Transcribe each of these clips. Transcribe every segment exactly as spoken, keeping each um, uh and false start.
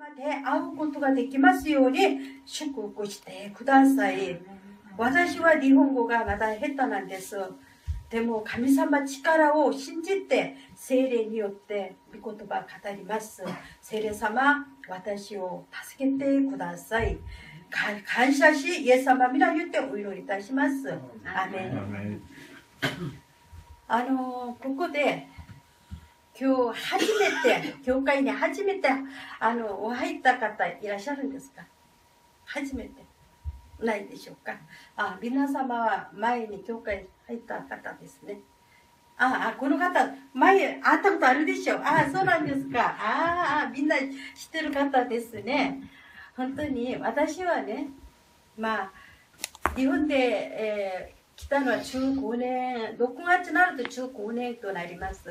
で会うことができますように祝福してください。私は日本語がまだ下手なんです。でも神様力を信じて聖霊によって御言葉を語ります。聖霊様、私を助けてください。感謝し、イエス様皆によってお祈りいたします。アメン。あのここで今日初めて教会に初めてあのお入った方いらっしゃるんですか？初めてないでしょうか？あ、皆様は前に教会入った方ですね。ああ、この方前会ったことあるでしょう。ああ、そうなんですか。ああ、みんな知ってる方ですね。本当に私はね、まあ日本で、えー、来たのはじゅうごねん、ろくがつになるとじゅうごねんとなります。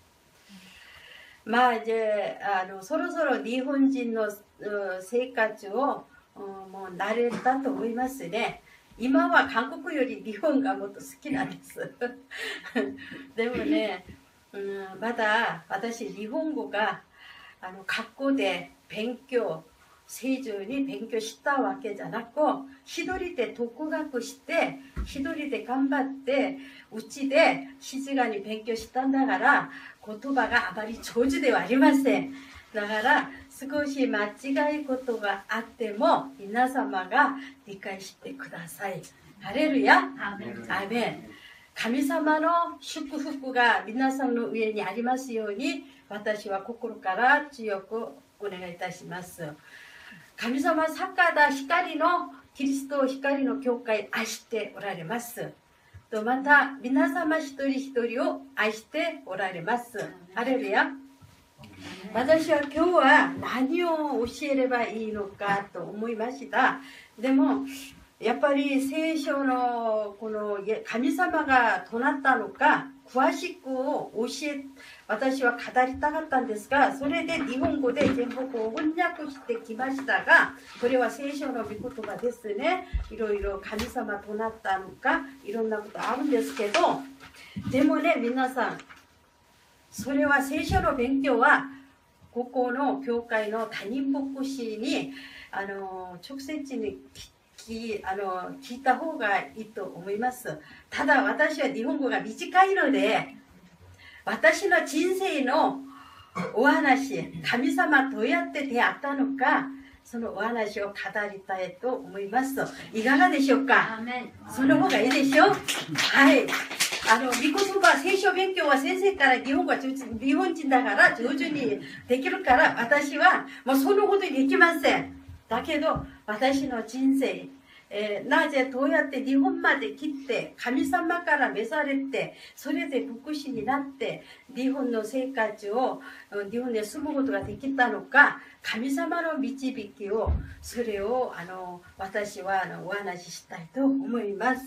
まあ이제あのそろそろ日本人の生活をもう慣れたと思いますね。今は韓国より日本がもっと好きなんですでもね、うん、まだ私日本語があの学校で勉強正常に勉強したわけじゃなく、一人で独学して一人で頑張ってうちで静かに勉強したんだから言葉があまり上手ではありません。だから少し間違いことがあっても皆様が理解してください。ハレルヤ。アメン。アメン。神様の祝福が皆さんの上にありますように私は心から強くお願いいたします。神様坂田光のキリスト光の教会愛しておられます。とまた皆様一人一人を愛しておられます。ハレルヤ。私は今日は何を教えればいいのかと思いました。でもやっぱり聖書のこの神様がどなったのか詳しく教え私は語りたかったんですが、それで日本語で全部こう翻訳してきましたが、これは聖書の御言葉ですね。いろいろ神様となったのかいろんなことあるんですけど、でもね皆さんそれは聖書の勉強はここの教会の他人牧師にあの直接に聞あの聞いた方がいいと思います。ただ私は日本語が短いので私の人生のお話、神様どうやって出会ったのかそのお話を語りたいと思います。いかがでしょうか？その方がいいでしょう。はい、あの御言葉聖書勉強は先生から日本語は日本人だから上手にできるから私はもうそのことにできません。だけど私の人生、えー、なぜどうやって日本まで来て神様から召されてそれで牧師になって日本の生活を日本で住むことができたのか、神様の導きをそれをあの私はあのお話ししたいと思います。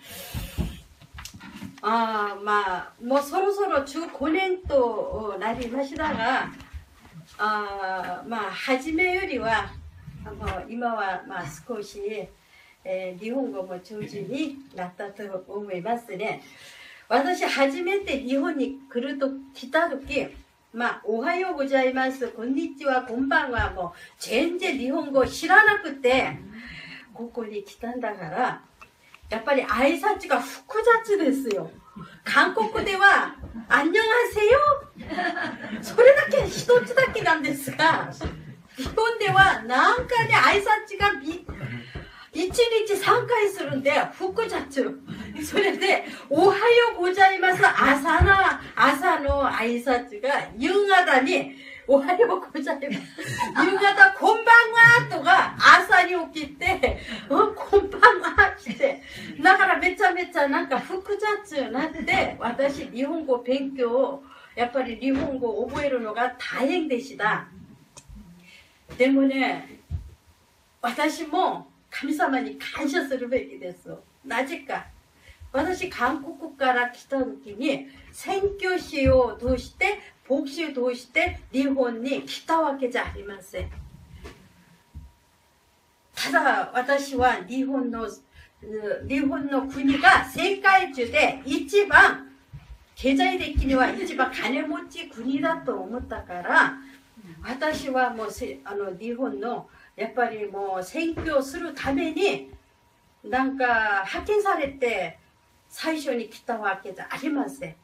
あまあもうそろそろじゅうごねんとなりましたが、あまあ初めよりはもう今はまあ少し、えー、日本語も上手になったと思いますね。私初めて日本に来ると来た時、まあおはようございます、こんにちは、こんばんはもう全然日本語知らなくてここに来たんだからやっぱり挨拶が複雑ですよ。韓国では안녕하세요それだけ一つだけなんですが、日本ではなんかね挨拶がいちにちさんかいするんで複雑。それでおはようございます朝の朝の挨拶が夕方におはようございます夕方こんばんはとか朝に起きてこんばんはってだからめちゃめちゃなんか複雑になって私日本語勉強をやっぱり日本語を覚えるのが大変でした。でもね私も神様に感謝するべきです。なぜか私韓国から来た時に宣教師を通して牧師を通して日本に来たわけじゃありません。ただ私は日本の日本の国が世界中で一番経済的には一番金持ち国だと思ったから私はもうせあの日本のやっぱりもう選挙するためになんか派遣されて最初に来たわけじゃありません。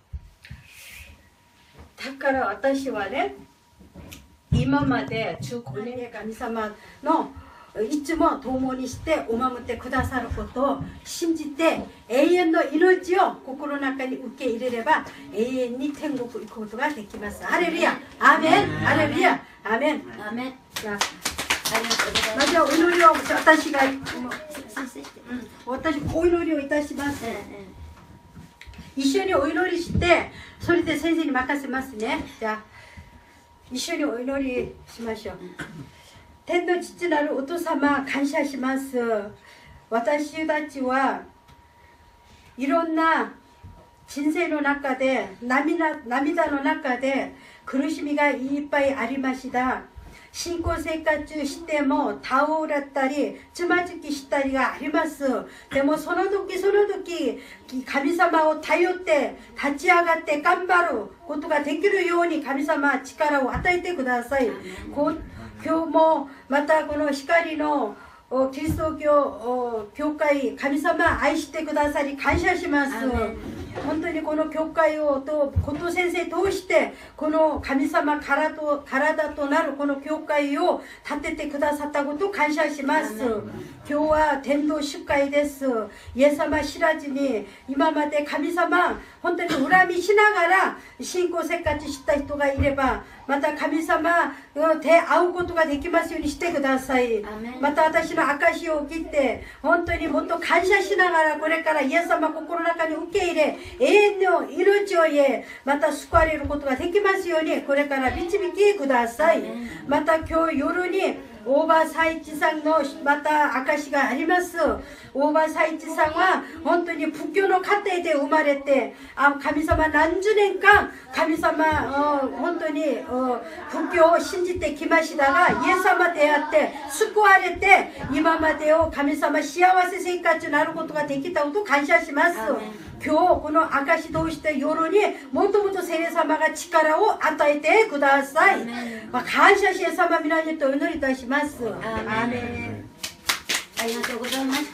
だから私はね、今までじゅうごねん神様のいつも共にしてお守ってくださることを信じて、永遠の命を心の中に受け入れれば永遠に天国行くことができます。ハレルヤ、アーメン、ハレルヤ、アーメン、 アーメン。 じゃあありがとうございます。 まずはお祈りを私が、 先生して。 うん、私お祈りをいたします。 うんうん。 一緒にお祈りして、それで先生に任せますね。じゃあ一緒にお祈りしましょう。天の父なるお父様、感謝します。私たちはいろんな人生の中で、涙、涙の中で苦しみがいっぱいありました。信仰生活しても倒れたりつまずきしたりがあります。でもその時その時神様を頼って立ち上がって頑張ることができるように神様は力を与えてください。こう今日もまたこの光のキリスト教教会、神様愛してくださり感謝します。本当にこの教会をと後藤先生通してこの神様からと体となるこの教会を立ててくださったことを感謝します。今日は天道主会です。イエス様知らずに今まで神様本当に恨みしながら信仰生活した人がいれば、また神様手合うことができますようにしてください。また私の証を聞いて本当にもっと感謝しながらこれからイエス様心の中に受け入れ永遠の命を得また救われることができますようにこれから導きください。また今日夜に大場佐一さんのまた証があります。大場佐一さんは本当に仏教の家庭で生まれて、あ神様何十年間神様本当に仏教を信じてきましたが、イエス様出会って救われて今までを神様幸せ生活になることができたことを感謝します。今日この証通して夜にもっともっと聖霊様が力を与えてください。まあ、感謝しイエス様皆にとお祈りいたします。アーメン。 ありがとうございました。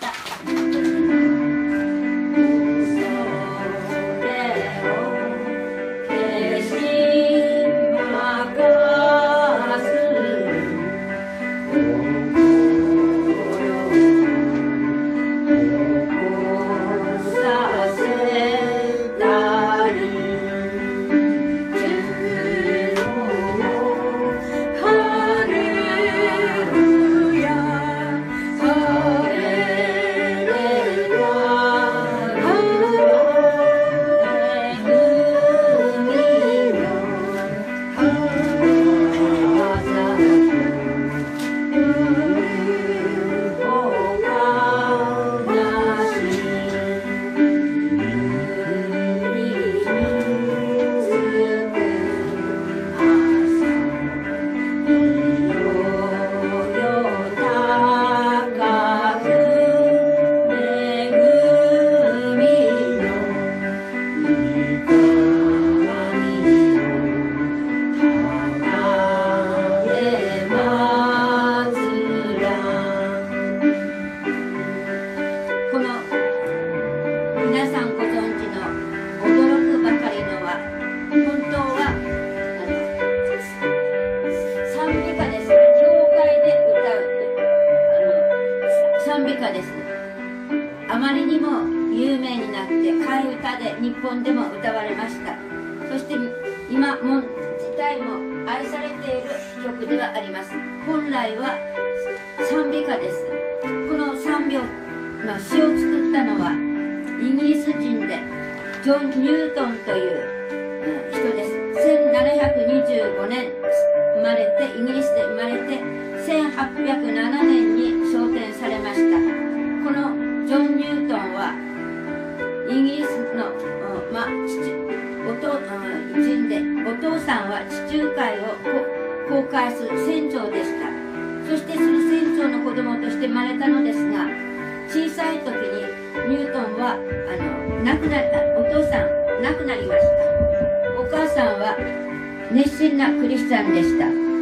熱心なクリスチャンでした。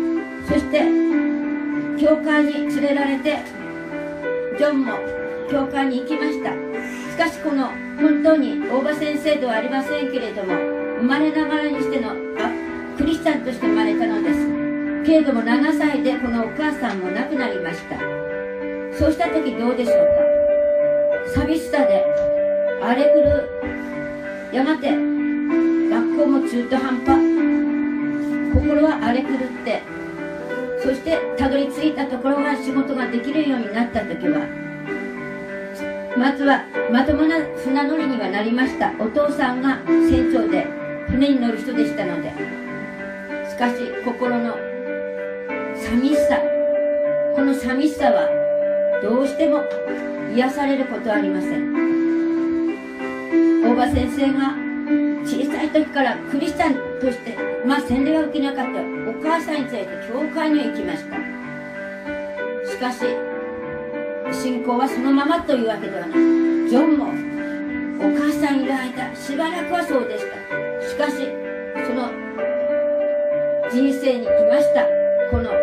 そして教会に連れられてジョンも教会に行きました。しかしこの本当に大場先生ではありませんけれども、生まれながらにしてのあクリスチャンとして生まれたのです。けれどもななさいでこのお母さんも亡くなりました。そうした時どうでしょうか。寂しさで荒れ狂う、やがて学校も中途半端、心は荒れ狂って、そしてたどり着いたところが仕事ができるようになった時は、まずはまともな船乗りにはなりました。お父さんが船長で船に乗る人でしたので。しかし心の寂しさ、この寂しさはどうしても癒されることはありません。大場先生が小さい時からクリスチャンとして、まあ洗礼は受けなかったお母さんに連れて教会に行きました。しかし信仰はそのままというわけではない。ジョンもお母さんいる間しばらくはそうでした。しかしその人生に来ましたこの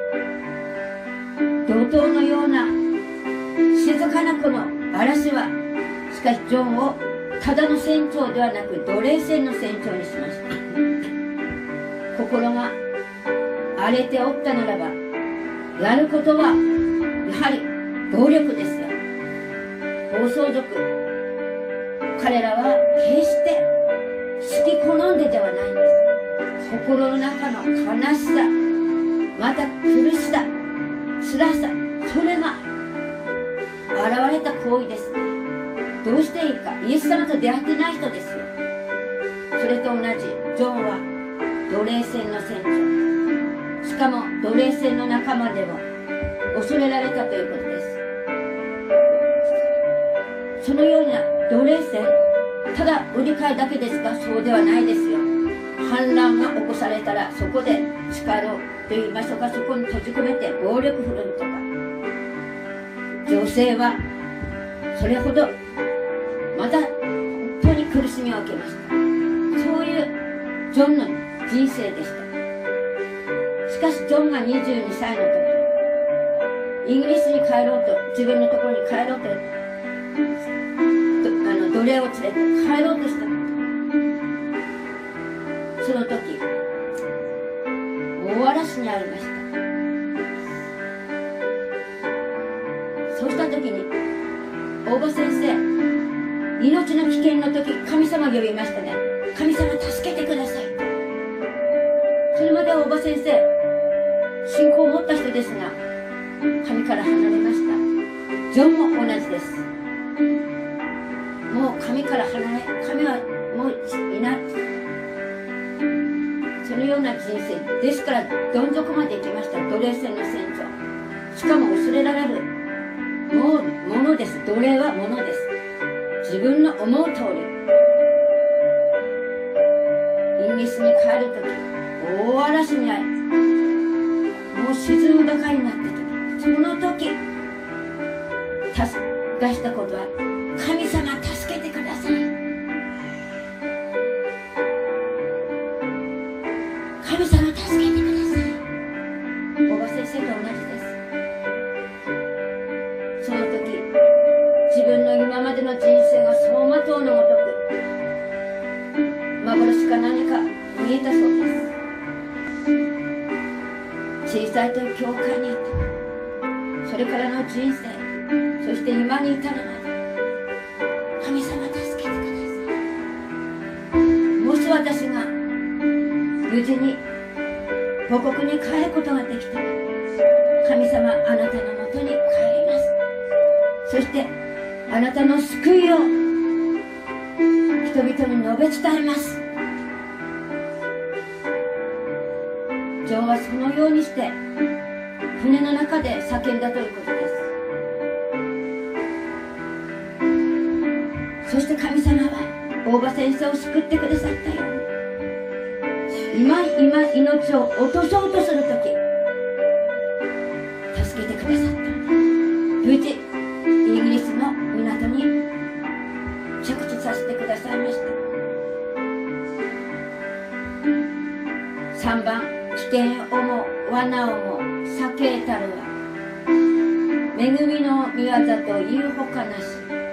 怒涛のような静かなこの嵐は、しかしジョンをただの船長ではなく奴隷船の船長にしました。心が荒れておったならば、やることはやはり暴力ですよ。暴走族、彼らは決して好き好んでではないんです。心の中の悲しさ、また苦しさ、辛さ、それが現れた行為です。どうしていいか、イエス様と出会ってない人ですよ。それと同じジョンは奴隷船の船長、しかも奴隷船の仲間でも恐れられたということです。そのような奴隷船、ただ売り買いだけですか、そうではないですよ。反乱が起こされたらそこで叱ろうと言いましょうか、そこに閉じ込めて暴力振るうとか、女性はそれほどまた本当に苦しみを受けました。そういうジョンの人生でした。しかしジョンがにじゅうにさいの時、イギリスに帰ろうと、自分のところに帰ろうと、あの奴隷を連れて帰ろうとした。その時大嵐にありました。そうした時に大場先生、命の危険の時神様呼びましたね。神様助けてください。それまで大場先生信仰を持った人ですが、神から離れました。ジョンも同じです。もう神から離れ、神はもういない、そのような人生ですから、どん底まで行きました。奴隷船の船長、しかも恐れられるもうものです。奴隷はものです。自分の思う通り、イギリスに帰るとき大嵐に遭い、もう沈むばかりになってた。その時出したことは、神様助けてください、神様助けてください。大場先生と同じです。その時自分の今までの人生が走馬灯のごとく幻か何か見えたそうです。小さい時教会に行った、それからの人生、そして今に至るまで、神様助けてください。もし私が無事に母国に帰ることができたら、神様あなたのもとに帰ります。そしてあなたの救いを人々に述べ伝えます。ジョンはそのようにして船の中で叫んだということです。そして神様は大場先生を救ってくださったように、今今命を落とそうとするとき助けてくださった。無事イギリスの港に着地させてくださいました。さんばん危険をも忘罠をも避けたるは恵みの御業というほかなし。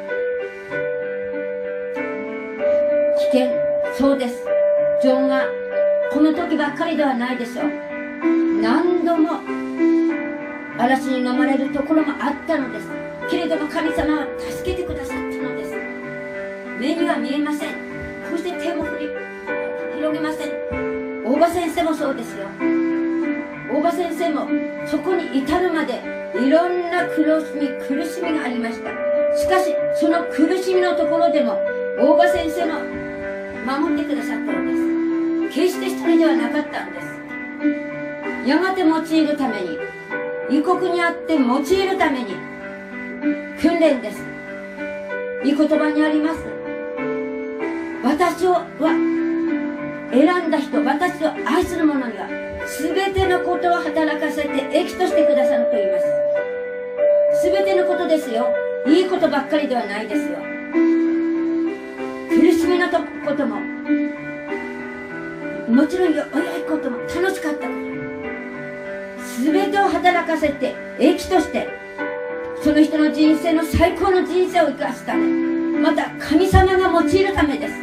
危険、そうです。ジョンはこの時ばっかりではないでしょう。何度も嵐に飲まれるところもあったのです。けれども神様は助けてくださったのです。目には見えません。こうして手も振り広げません。大場先生もそうですよ。大場先生もそこに至るまでいろんな苦しみ苦しみがありました。しかしその苦しみのところでも大場先生の守ってくださったのです。決して一人ではなかったんです。やがて用いるために、異国にあって用いるために訓練です。御言葉にあります。私をは選んだ人、私を愛する者には全てのことを働かせて益としてくださると言います。全てのことですよ。いいことばっかりではないですよ。苦しみのことももちろん良いことも楽しかったことも全てを働かせて益としてその人の人生の最高の人生を生かすため、また神様が用いるためです。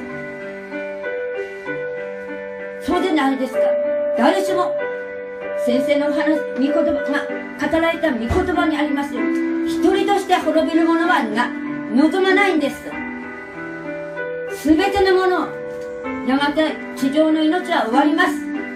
そうでないですか。誰しも先生のお話、御言葉が語られた御言葉にありますように、一人として滅びる者はな望まないんです。すべてのもの、やがて地上の命は終わります。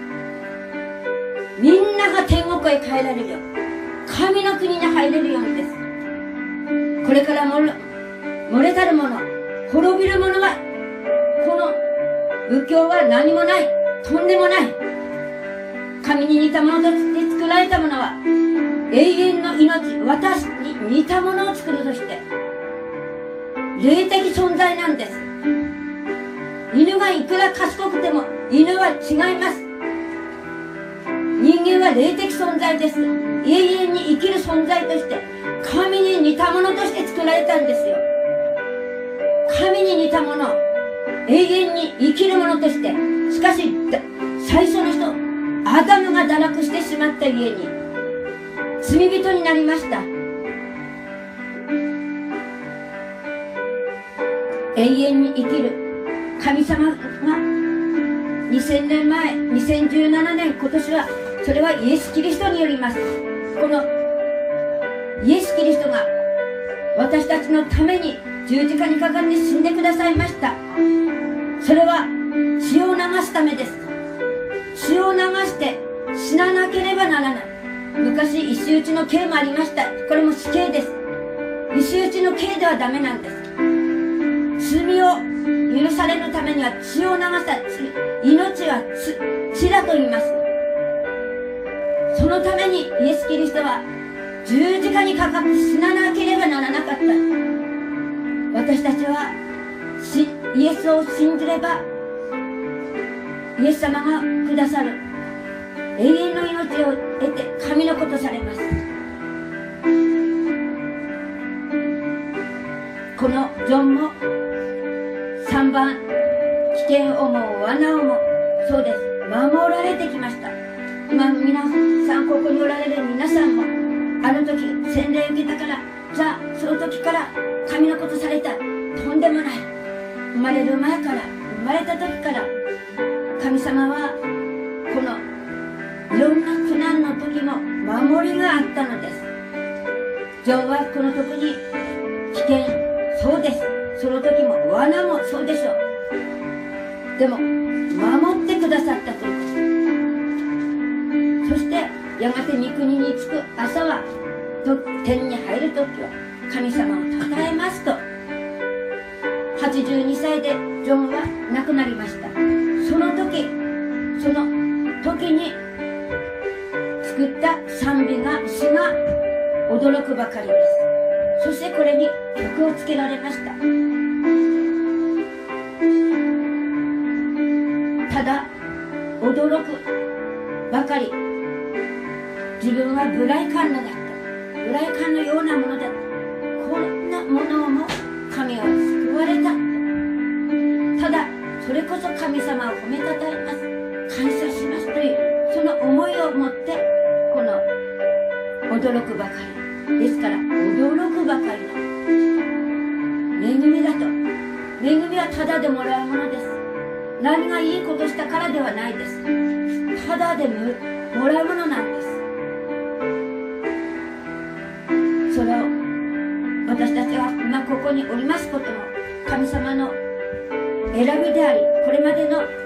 みんなが天国へ帰られるよう、神の国に入れるようにです。これからも漏れたる者、滅びる者は、この仏教は何もない、とんでもない。神に似たものとして作られたものは永遠の命、私に似たものを作るとして霊的存在なんです。犬がいくら賢くても犬は違います。人間は霊的存在です。永遠に生きる存在として神に似たものとして作られたんですよ。神に似たもの、永遠に生きるものとして。しかし最初の人アダムが堕落してしまった家に罪人になりました。永遠に生きる神様がにせんねんまえ、にせんじゅうななねん、今年はそれはイエス・キリストによります。このイエス・キリストが私たちのために十字架にかかって死んでくださいました。それは血を流すためです。血を流して死ななければならない。昔石打ちの刑もありました。これも死刑です。石打ちの刑ではダメなんです。罪を許されるためには血を流した命は血だと言います。そのためにイエス・キリストは十字架にかかって死ななければならなかった。私たちはイエスを信じればイエス様がくださる永遠の命を得て神のことされます。このジョンもさんばん、危険をも罠をもそうです、守られてきました。今皆さん、ここにおられる皆さんもあの時洗礼を受けたから、じゃあその時から神のことされた、とんでもない。生まれる前から、生まれた時から神様はこのいろんな苦難の時も守りがあったのです。ジョンはこの時に危険、そうです、その時も罠もそうでしょう。でも守ってくださったということ。そしてやがて御国に着く朝はと天に入る時は神様を称えますと。はちじゅうにさいでジョンは亡くなりました。その時その時に作った賛美が詩が驚くばかりです。そしてこれに曲をつけられました。ただ驚くばかり。自分は無頼観音だった、無頼観のようなものだった、こんなものも神は救われた。ただそれこそ神様を褒めたたえます、感謝しますというその思いを持っての驚くばかりですから、驚くばかりの恵みだと。恵みはただでもらうものです。何がいいことしたからではないです。ただでもらうものなんです。それを私たちが今ここにおりますことも神様の選びであり、これまでの